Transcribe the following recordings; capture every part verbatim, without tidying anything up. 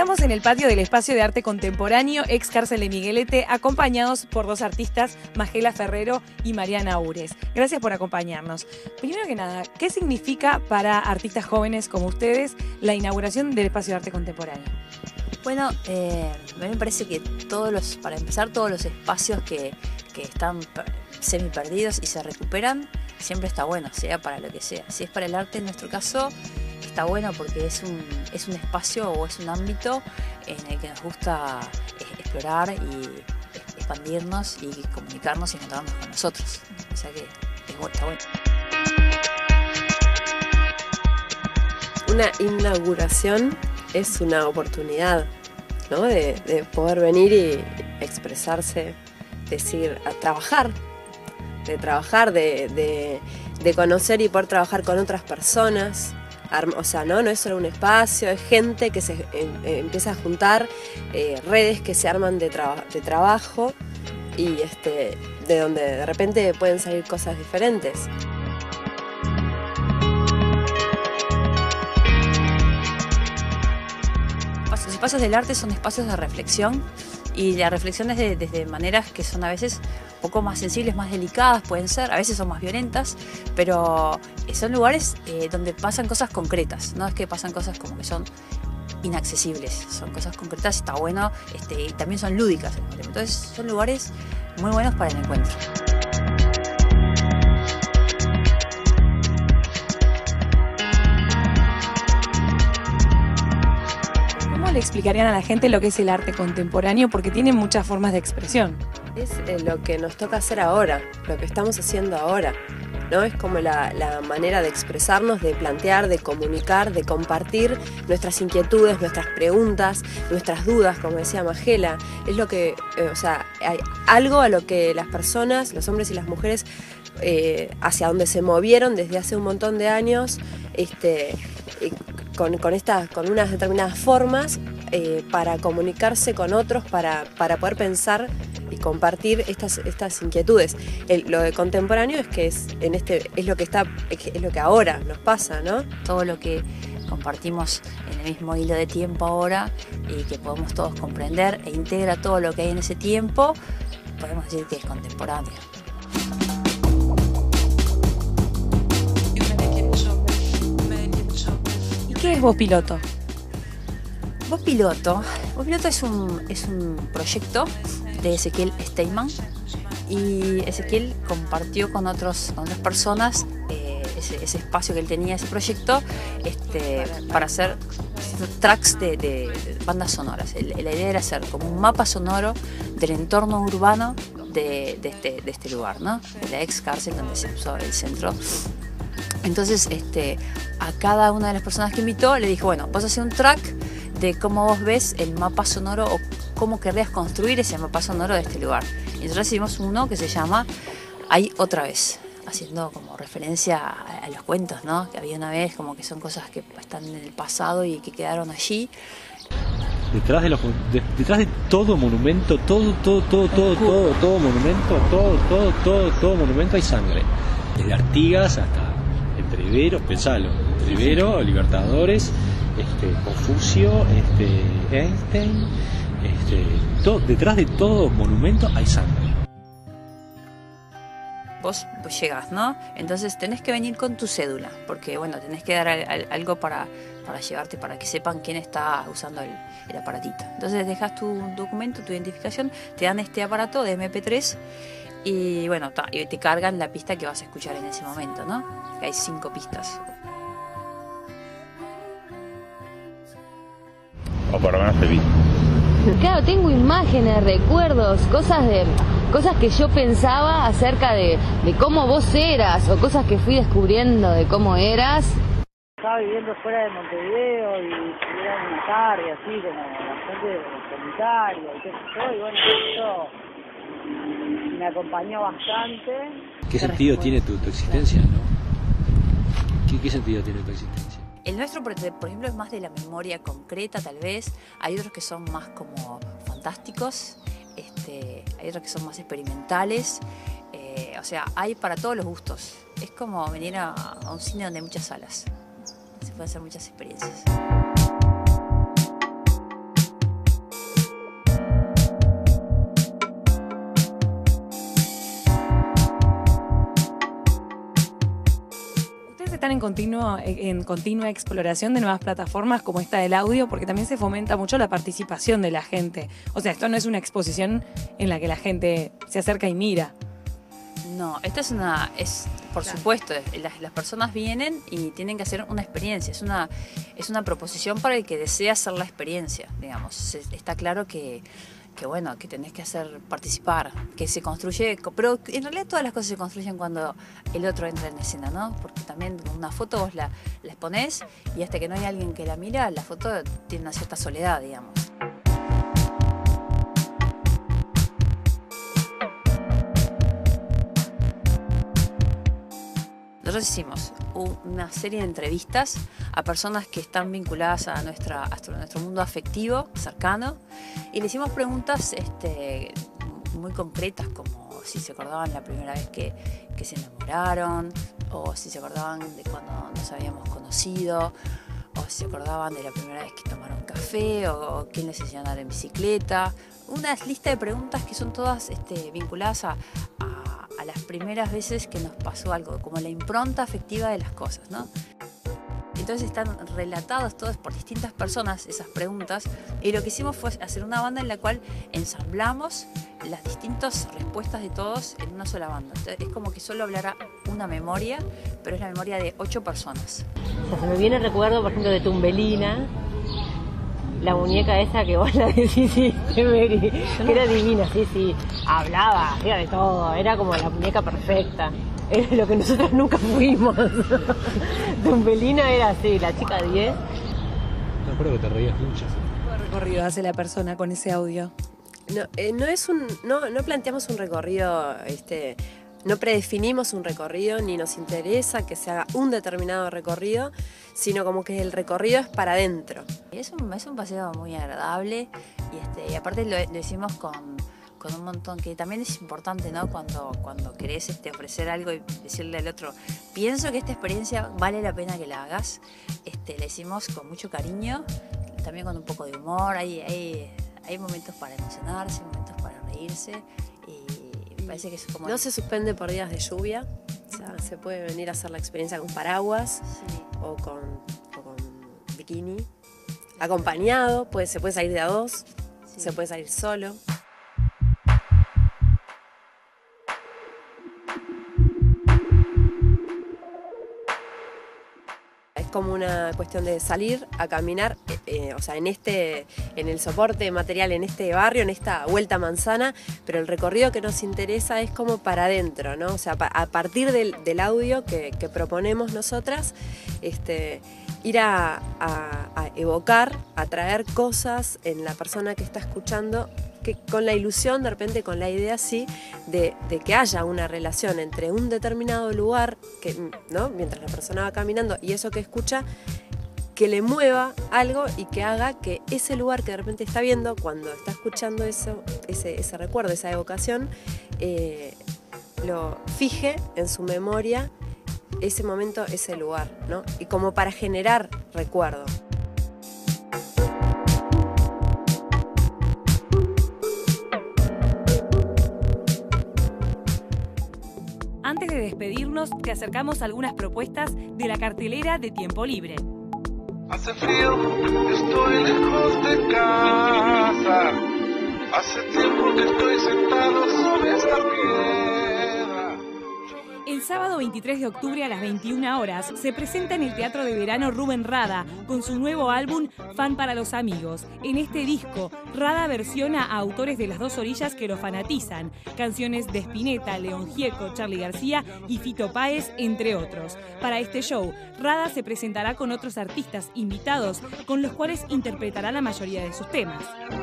Estamos en el patio del Espacio de Arte Contemporáneo, ex cárcel de Miguelete, acompañados por dos artistas, Magela Ferrero y Mariana Ures. Gracias por acompañarnos. Primero que nada, ¿qué significa para artistas jóvenes como ustedes la inauguración del Espacio de Arte Contemporáneo? Bueno, eh, a mí me parece que todos los, para empezar, todos los espacios que, que están semi perdidos y se recuperan, siempre está bueno, sea para lo que sea. Si es para el arte, en nuestro caso, está bueno porque es un, es un espacio o es un ámbito en el que nos gusta explorar y expandirnos y comunicarnos y encontrarnos con nosotros. O sea que está bueno. Una inauguración es una oportunidad, ¿no? de, de poder venir y expresarse, decir, a trabajar, de trabajar, de, de, de conocer y poder trabajar con otras personas. O sea, no, no es solo un espacio, es gente que se eh, empieza a juntar, eh, redes que se arman de, traba, de trabajo y este, de donde de repente pueden salir cosas diferentes. Los espacios del arte son espacios de reflexión y la reflexión es de, desde maneras que son a veces un poco más sensibles, más delicadas pueden ser, a veces son más violentas, pero son lugares eh, donde pasan cosas concretas, no es que pasan cosas como que son inaccesibles, son cosas concretas y está bueno, este, y también son lúdicas, entonces son lugares muy buenos para el encuentro. ¿Cómo le explicarían a la gente lo que es el arte contemporáneo? Porque tiene muchas formas de expresión. Es eh, lo que nos toca hacer ahora, lo que estamos haciendo ahora, ¿no? Es como la, la manera de expresarnos, de plantear, de comunicar, de compartir nuestras inquietudes, nuestras preguntas, nuestras dudas, como decía Magela. Es lo que, eh, o sea, hay algo a lo que las personas, los hombres y las mujeres, eh, hacia donde se movieron desde hace un montón de años, este, eh, con, con, estas, con unas determinadas formas, eh, para comunicarse con otros, para, para poder pensar y compartir estas, estas inquietudes. El, lo de contemporáneo es que es, en este, es, lo que está, es lo que ahora nos pasa, ¿no? Todo lo que compartimos en el mismo hilo de tiempo ahora y que podemos todos comprender e integra todo lo que hay en ese tiempo, podemos decir que es contemporáneo. ¿Y qué es Voz Piloto? Voz Piloto, Voz Piloto es un, es un proyecto de Ezequiel Steinman y Ezequiel compartió con, otros, con otras personas eh, ese, ese espacio que él tenía, ese proyecto, este, para hacer tracks de, de, de bandas sonoras. El, la idea era hacer como un mapa sonoro del entorno urbano de, de, este, de este lugar, ¿no? De la ex cárcel donde se usó el centro. Entonces este, a cada una de las personas que invitó le dijo, bueno, vas a hacer un track de cómo vos ves el mapa sonoro o cómo querrías construir ese mapa sonoro de este lugar. Y nosotros hicimos uno que se llama Ahí otra vez, haciendo como referencia a, a los cuentos, ¿no? Que había una vez, como que son cosas que están en el pasado y que quedaron allí. Detrás de, los, de, detrás de todo monumento, todo, todo, todo, todo, todo, todo monumento, todo, todo, todo, todo monumento hay sangre. Desde Artigas hasta Entreveros, pensalo, Entreveros, Libertadores, este, Confucio, este, Einstein, este, todo, detrás de todo monumento hay sangre. Vos, vos llegás, ¿no? Entonces tenés que venir con tu cédula, porque bueno, tenés que dar al, al, algo para, para llevarte, para que sepan quién está usando el, el aparatito. Entonces dejas tu documento, tu identificación, te dan este aparato de eme pe tres y bueno, ta, y te cargan la pista que vas a escuchar en ese momento, ¿no? Que hay cinco pistas. O por lo menos te vi. Claro, tengo imágenes, recuerdos, cosas de cosas que yo pensaba acerca de, de cómo vos eras o cosas que fui descubriendo de cómo eras. Estaba viviendo fuera de Montevideo y era una tarde así como bastante solitaria y qué sé yo, y bueno, eso me acompañó bastante. ¿Qué sentido tiene tu, tu existencia, no? ¿Qué, ¿Qué sentido tiene tu existencia? El nuestro, por ejemplo, es más de la memoria concreta, tal vez. Hay otros que son más como fantásticos, este, hay otros que son más experimentales. Eh, o sea, hay para todos los gustos. Es como venir a, a un cine donde hay muchas salas. Se pueden hacer muchas experiencias. están en, continuo, en continua exploración de nuevas plataformas como esta del audio, porque también se fomenta mucho la participación de la gente. O sea, esto no es una exposición en la que la gente se acerca y mira. No, esta es una, es por claro. supuesto, las, las personas vienen y tienen que hacer una experiencia, es una, es una proposición para el que desea hacer la experiencia, digamos. Se, está claro que, que bueno, que tenés que hacer participar, que se construye, pero en realidad todas las cosas se construyen cuando el otro entra en escena, ¿no? Porque también una foto vos la, la exponés y hasta que no hay alguien que la mira, la foto tiene una cierta soledad, digamos. Nosotros hicimos una serie de entrevistas a personas que están vinculadas a, nuestra, a nuestro mundo afectivo, cercano, y le hicimos preguntas este, muy concretas, como si se acordaban la primera vez que, que se enamoraron, o si se acordaban de cuando nos habíamos conocido, o si se acordaban de la primera vez que tomaron café, o, o quién les enseñó a andar en bicicleta. Una lista de preguntas que son todas este, vinculadas a, a a las primeras veces que nos pasó algo, como la impronta afectiva de las cosas, ¿no? Entonces están relatados todos por distintas personas esas preguntas, y lo que hicimos fue hacer una banda en la cual ensamblamos las distintas respuestas de todos en una sola banda. Entonces, es como que solo hablara una memoria, pero es la memoria de ocho personas. O sea, se me viene el recuerdo, por ejemplo, de Tumbelina, la muñeca esa que vos la decís, sí, Mary, que era divina, sí, sí, hablaba, hacía de todo, era como la muñeca perfecta, era lo que nosotros nunca fuimos. Tumbelina era así, la chica diez. No, creo que te reías mucho. ¿Qué recorrido hace la persona con ese audio? No, eh, no es un, no, no planteamos un recorrido, este, no predefinimos un recorrido, ni nos interesa que se haga un determinado recorrido, sino como que el recorrido es para adentro. Es un, es un paseo muy agradable y, este, y aparte lo, lo hicimos con, con un montón, que también es importante, ¿no? Cuando, cuando querés este, ofrecer algo y decirle al otro, pienso que esta experiencia vale la pena que la hagas. Este, la hicimos con mucho cariño, también con un poco de humor, hay, hay, hay momentos para emocionarse, momentos para reírse y me parece que es como... No se suspende por días de lluvia, o sea, se puede venir a hacer la experiencia con paraguas, sí, o, con, o con bikini, acompañado, pues, se puede salir de a dos, sí, se puede salir solo. Es como una cuestión de salir a caminar, eh, o sea, en este, en el soporte material, en este barrio, en esta vuelta manzana, pero el recorrido que nos interesa es como para adentro, ¿no? O sea, a partir del, del audio que, que proponemos nosotras, este, ir a, a, a evocar, a traer cosas en la persona que está escuchando, que con la ilusión, de repente con la idea, sí, de, de que haya una relación entre un determinado lugar, que, ¿no? Mientras la persona va caminando, y eso que escucha, que le mueva algo y que haga que ese lugar que de repente está viendo, cuando está escuchando eso, ese, ese recuerdo, esa evocación, eh, lo fije en su memoria ese momento, ese lugar, ¿no? Y como para generar recuerdo. Antes de despedirnos, te acercamos algunas propuestas de la cartelera de Tiempo Libre. Hace frío, estoy lejos de casa. Hace tiempo que estoy sentado sobre esta piedra. El sábado veintitrés de octubre a las veintiuna horas se presenta en el Teatro de Verano Rubén Rada con su nuevo álbum Fan para los Amigos. En este disco, Rada versiona a autores de las dos orillas que lo fanatizan, canciones de Spinetta, León Gieco, Charly García y Fito Páez, entre otros. Para este show, Rada se presentará con otros artistas invitados con los cuales interpretará la mayoría de sus temas.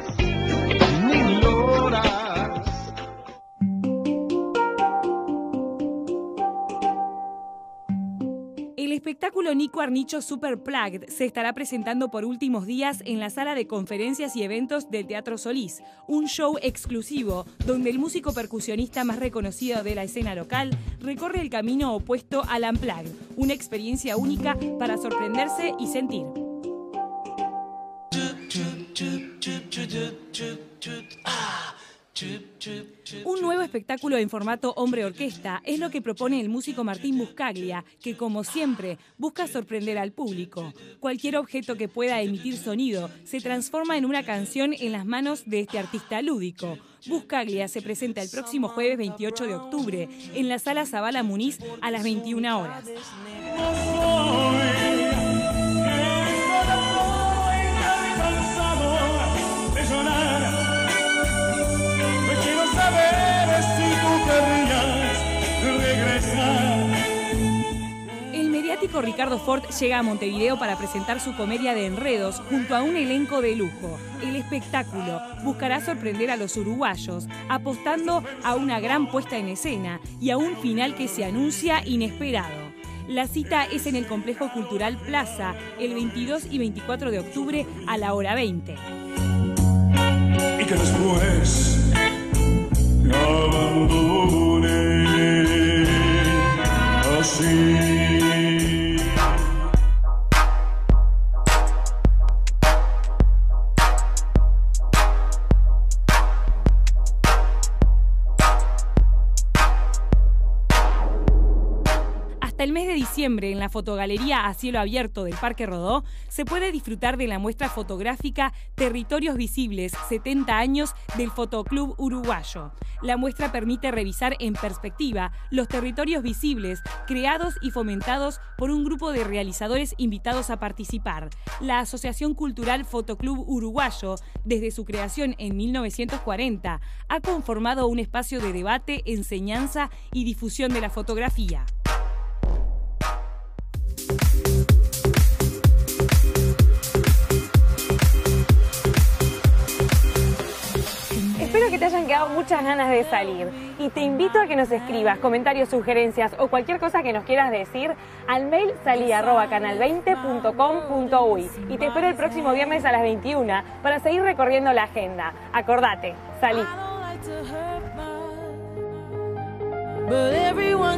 El espectáculo Nico Arnicho Super Plugged se estará presentando por últimos días en la sala de conferencias y eventos del Teatro Solís, un show exclusivo donde el músico percusionista más reconocido de la escena local recorre el camino opuesto al Unplugged, una experiencia única para sorprenderse y sentir. Un nuevo espectáculo en formato hombre-orquesta es lo que propone el músico Martín Buscaglia, que como siempre busca sorprender al público. Cualquier objeto que pueda emitir sonido se transforma en una canción en las manos de este artista lúdico. Buscaglia se presenta el próximo jueves veintiocho de octubre en la Sala Zabala Muniz a las veintiuna horas. El mediático Ricardo Fort llega a Montevideo para presentar su comedia de enredos junto a un elenco de lujo. El espectáculo buscará sorprender a los uruguayos, apostando a una gran puesta en escena y a un final que se anuncia inesperado. La cita es en el Complejo Cultural Plaza, el veintidós y veinticuatro de octubre a la hora veinte. Y que después me abandoné así. Hasta el mes de diciembre, en la fotogalería a cielo abierto del Parque Rodó, se puede disfrutar de la muestra fotográfica Territorios Visibles, setenta años del Fotoclub Uruguayo. La muestra permite revisar en perspectiva los territorios visibles creados y fomentados por un grupo de realizadores invitados a participar. La Asociación Cultural Fotoclub Uruguayo, desde su creación en mil novecientos cuarenta, ha conformado un espacio de debate, enseñanza y difusión de la fotografía. Espero que te hayan quedado muchas ganas de salir y te invito a que nos escribas comentarios, sugerencias o cualquier cosa que nos quieras decir al mail salí arroba canal veinte punto com punto uy y te espero el próximo viernes a las veintiuna para seguir recorriendo la agenda. Acordate, salí.